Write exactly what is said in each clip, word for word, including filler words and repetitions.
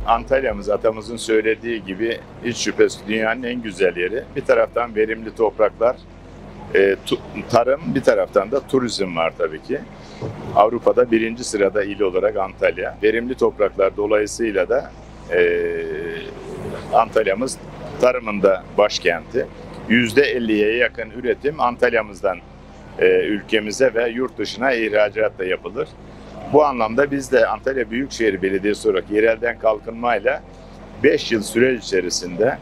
Antalya'mız atamızın söylediği gibi hiç şüphesiz dünyanın en güzel yeri. Bir taraftan verimli topraklar, e, tu, tarım, bir taraftan da turizm var tabii ki. Avrupa'da birinci sırada il olarak Antalya. Verimli topraklar dolayısıyla da e, Antalya'mız tarımın da başkenti. yüzde elliye yakın üretim Antalya'mızdan e, ülkemize ve yurt dışına ihracat da yapılır. Bu anlamda biz de Antalya Büyükşehir Belediyesi olarak yerelden kalkınmayla beş yıl süreç içerisinde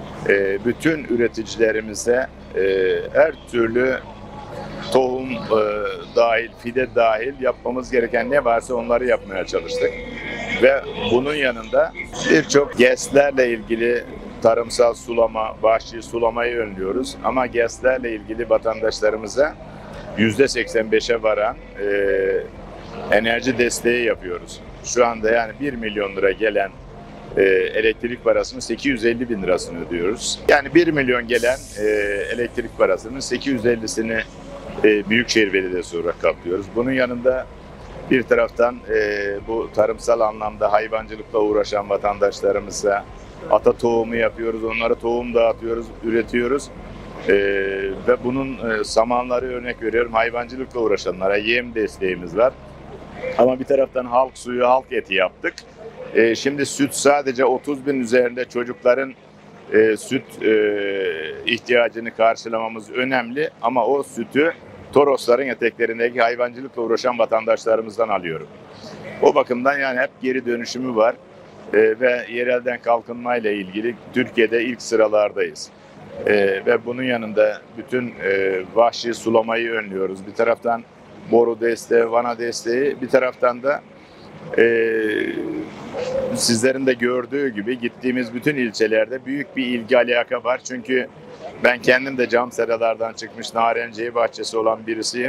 e, bütün üreticilerimize e, her türlü tohum e, dahil, fide dahil yapmamız gereken ne varsa onları yapmaya çalıştık. Ve bunun yanında birçok GES'lerle ilgili tarımsal sulama, vahşi sulamayı önlüyoruz. Ama GES'lerle ilgili vatandaşlarımıza yüzde seksen beşe varan e, enerji desteği yapıyoruz. Şu anda yani bir milyon lira gelen e, elektrik parasının sekiz yüz elli bin lirasını ödüyoruz. Yani bir milyon gelen e, elektrik parasının sekiz yüz ellisini e, Büyükşehir Belediyesi olarak kaplıyoruz. Bunun yanında bir taraftan e, bu tarımsal anlamda hayvancılıkla uğraşan vatandaşlarımıza ata tohumu yapıyoruz, onlara tohum dağıtıyoruz, üretiyoruz. Ee, ve bunun e, samanları örnek veriyorum, hayvancılıkla uğraşanlara yem desteğimiz var. Ama bir taraftan halk suyu, halk eti yaptık. Ee, şimdi süt sadece otuz bin üzerinde çocukların e, süt e, ihtiyacını karşılamamız önemli. Ama o sütü Torosların eteklerindeki hayvancılıkla uğraşan vatandaşlarımızdan alıyorum. O bakımdan yani hep geri dönüşümü var. Ee, ve yerelden kalkınmayla ilgili Türkiye'de ilk sıralardayız. Ee, ve bunun yanında bütün e, vahşi sulamayı önlüyoruz. Bir taraftan boru desteği, vana desteği, bir taraftan da e, sizlerin de gördüğü gibi gittiğimiz bütün ilçelerde büyük bir ilgi alaka var. Çünkü ben kendim de cam seralardan çıkmış narenciye bahçesi olan birisiyim.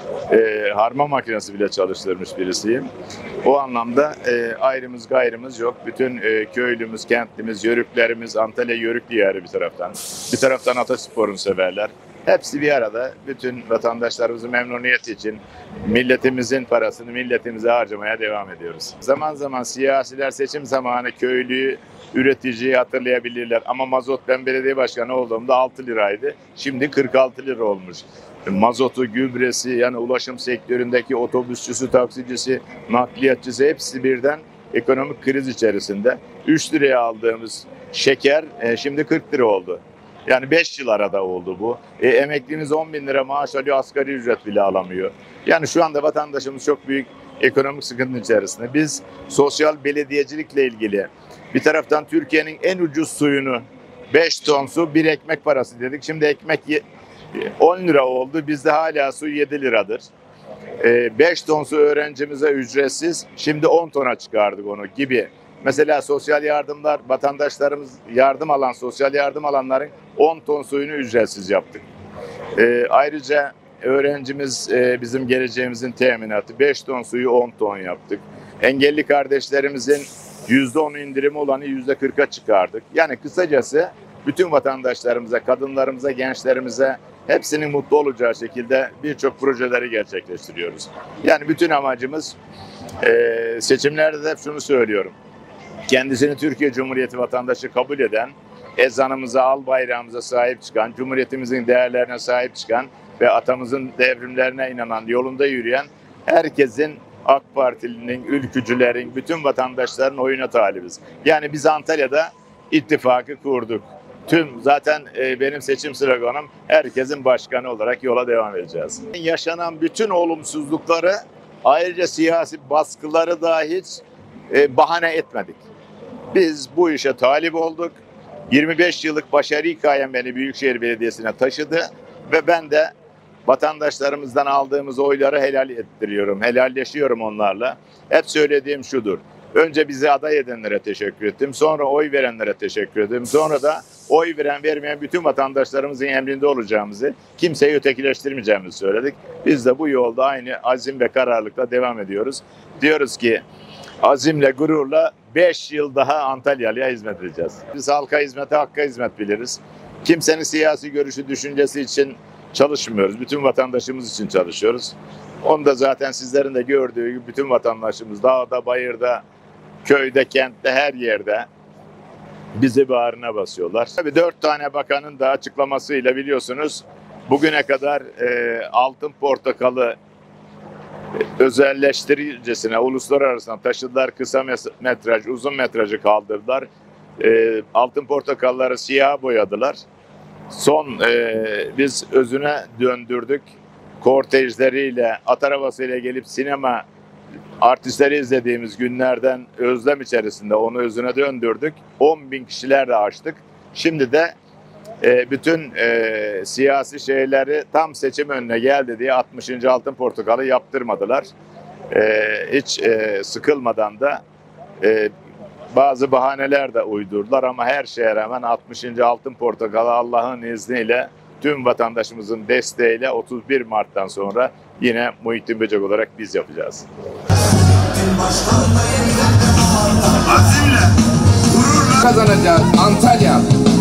E, harma makinesi bile çalıştırmış birisiyim. O anlamda e, ayrımız gayrımız yok. Bütün e, köylümüz, kentlimiz, yörüklerimiz, Antalya yörük diyarı bir taraftan. Bir taraftan atasporunu severler. Hepsi bir arada bütün vatandaşlarımızın memnuniyeti için milletimizin parasını milletimize harcamaya devam ediyoruz. Zaman zaman siyasiler seçim zamanı köylüyü, üreticiyi hatırlayabilirler. Ama mazot ben belediye başkanı olduğumda altı liraydı. Şimdi kırk altı lira olmuş. Mazotu, gübresi, yani ulaşım sektöründeki otobüsçüsü, taksicisi, nakliyatçısı hepsi birden ekonomik kriz içerisinde. üç liraya aldığımız şeker e, şimdi kırk lira oldu. Yani beş yıl arada oldu bu. E, emeklimiz on bin lira maaş alıyor, asgari ücret bile alamıyor. Yani şu anda vatandaşımız çok büyük ekonomik sıkıntı içerisinde. Biz sosyal belediyecilikle ilgili bir taraftan Türkiye'nin en ucuz suyunu beş ton su bir ekmek parası dedik. Şimdi ekmek on lira oldu. Bizde hala su yedi liradır. beş ton su öğrencimize ücretsiz. Şimdi on tona çıkardık onu gibi. Mesela sosyal yardımlar, vatandaşlarımız yardım alan, sosyal yardım alanların on ton suyunu ücretsiz yaptık. E, ayrıca öğrencimiz e, bizim geleceğimizin teminatı. beş ton suyu on ton yaptık. Engelli kardeşlerimizin yüzde on indirimi olanı yüzde kırka çıkardık. Yani kısacası bütün vatandaşlarımıza, kadınlarımıza, gençlerimize hepsinin mutlu olacağı şekilde birçok projeleri gerçekleştiriyoruz. Yani bütün amacımız e, seçimlerde de hep şunu söylüyorum. Kendisini Türkiye Cumhuriyeti vatandaşı kabul eden, ezanımıza, al bayrağımıza sahip çıkan, Cumhuriyetimizin değerlerine sahip çıkan ve atamızın devrimlerine inanan, yolunda yürüyen herkesin, AK Partili'nin, ülkücülerin, bütün vatandaşların oyuna talibiz. Yani biz Antalya'da ittifakı kurduk. Tüm zaten e, benim seçim sloganım herkesin başkanı olarak yola devam edeceğiz. Yaşanan bütün olumsuzlukları, ayrıca siyasi baskıları da hiç e, bahane etmedik. Biz bu işe talip olduk. yirmi beş yıllık başarı hikayem beni Büyükşehir Belediyesi'ne taşıdı ve ben de vatandaşlarımızdan aldığımız oyları helal ettiriyorum, helalleşiyorum onlarla. Hep söylediğim şudur. Önce bizi aday edenlere teşekkür ettim. Sonra oy verenlere teşekkür ettim. Sonra da oy veren vermeyen bütün vatandaşlarımızın emrinde olacağımızı, kimseyi ötekileştirmeyeceğimizi söyledik. Biz de bu yolda aynı azim ve kararlılıkla devam ediyoruz. Diyoruz ki azimle, gururla beş yıl daha Antalyalı'ya hizmet edeceğiz. Biz halka hizmete, hakka hizmet biliriz. Kimsenin siyasi görüşü, düşüncesi için çalışmıyoruz. Bütün vatandaşımız için çalışıyoruz. Onu da zaten sizlerin de gördüğü gibi bütün vatandaşımız dağda, bayırda, köyde, kentte, her yerde bizi bağrına basıyorlar. Tabii dört tane bakanın da açıklamasıyla biliyorsunuz bugüne kadar e, altın portakalı özelleştiricesine, uluslararası taşıdılar, kısa metraj, uzun metrajı kaldırdılar. E, altın portakalları siyah boyadılar. Son e, biz özüne döndürdük. Kortejleriyle, at arabasıyla gelip sinema artistleri izlediğimiz günlerden özlem içerisinde onu özüne döndürdük. on bin kişilerle açtık. Şimdi de e, bütün e, siyasi şeyleri tam seçim önüne geldi diye altmışıncı altın portakalı yaptırmadılar. E, hiç e, sıkılmadan da e, bazı bahaneler de uydurdular ama her şeye rağmen altmışıncı altın portakalı Allah'ın izniyle tüm vatandaşımızın desteğiyle otuz bir Mart'tan sonra yine Muhittin Böcek olarak biz yapacağız. Azimle, gururla kazanacağız Antalya.